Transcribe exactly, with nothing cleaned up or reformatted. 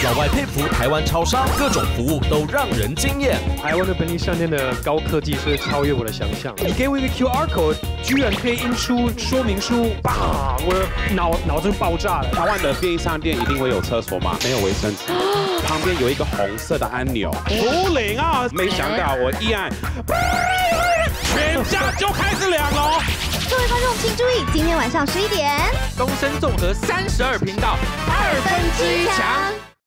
老外佩服台湾超商，各种服务都让人惊艳。 台湾的便利商店的高科技是超越我的想象。你给我一个 Q R code， 居然可以印出说明书，bah，我的脑脑就爆炸了。 台湾的便利商店一定会有厕所吗？没有卫生纸，旁边有一个红色的按钮，五零啊！没想到我一按，全家就开始亮喽。 各位观众请注意，今天晚上十一点， 东森综合三十二频道二分之一强。